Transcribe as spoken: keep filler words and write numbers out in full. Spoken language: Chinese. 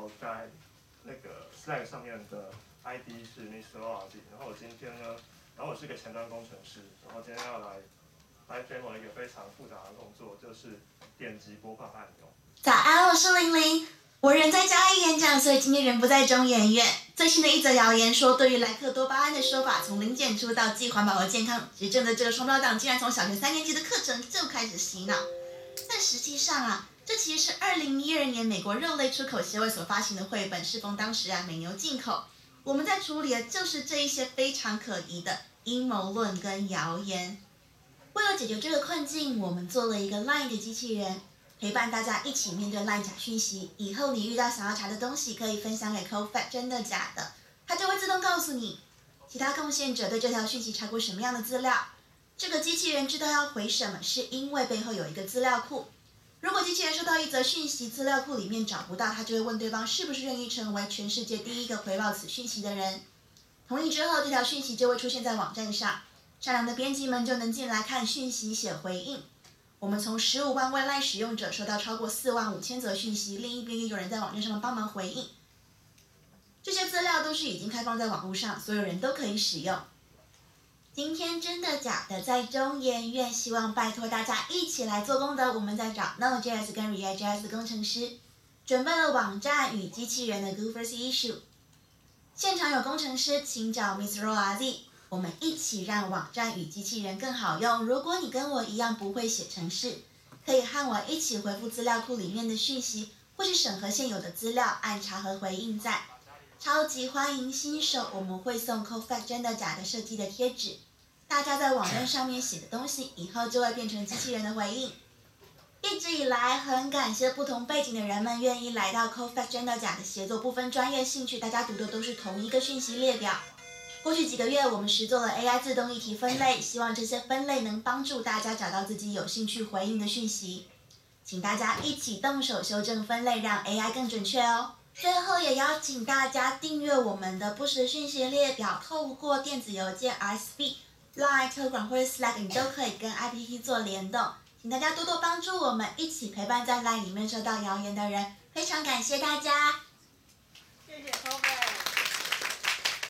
后在那个 Slack 上面的 I D 是 Mister O R D， 然后我今天呢，然后我是个前端工程师，然后今天要来来 demo 一个非常复杂的动作，就是点击播放按钮。 早安，我是玲玲。我人在嘉义演讲，所以今天人不在中研院。最新的一则谣言说，对于莱克多巴胺的说法，从零检出到既环保和健康，执政的这个双标党竟然从小学三年级的课程就开始洗脑。但实际上啊，这其实是二零一二年美国肉类出口协会所发行的绘本，适逢当时啊美牛进口。我们在处理的就是这一些非常可疑的阴谋论跟谣言。为了解决这个困境，我们做了一个 LINE 的机器人。陪伴大家一起面对LINE假讯息，以后你遇到想要查的东西，可以分享给 CoFact 真的假的，它就会自动告诉你，其他贡献者对这条讯息查过什么样的资料。这个机器人知道要回什么，是因为背后有一个资料库。如果机器人收到一则讯息，资料库里面找不到，它就会问对方是不是愿意成为全世界第一个回报此讯息的人。同意之后，这条讯息就会出现在网站上，善良的编辑们就能进来看讯息写回应。我们从十五万位LINE使用者收到超过四万五千则讯息，另一边也有人在网站上帮忙回应。这些资料都是已经开放在网络上，所有人都可以使用。今天真的假的在中研院，希望拜托大家一起来做功德。我们在找 Node.js 跟 React.js 的工程师，准备了网站与机器人的 Goofers Issue。现场有工程师，请找 Mister O R D。我们一起让网站与机器人更好用。如果你跟我一样不会写程式，可以和我一起回复资料库里面的讯息，或是审核现有的资料，按查核回应赞。超级欢迎新手，我们会送 CoFact 真的假的设计的贴纸。大家在网站上面写的东西，以后就会变成机器人的回应。一直以来，很感谢不同背景的人们愿意来到 CoFact 真的假的协作，不分专业兴趣，大家读的都是同一个讯息列表。过去几个月，我们实做了 A I 自动议题分类，希望这些分类能帮助大家找到自己有兴趣回应的讯息。请大家一起动手修正分类，让 A I 更准确哦。最后也邀请大家订阅我们的不实讯息列表，透过电子邮件 R S V、Line、Telegram 或者 Slack， 你都可以跟 I P T 做联动。请大家多多帮助我们，一起陪伴在 Line 里面收到谣言的人，非常感谢大家。 谢谢 CoFact。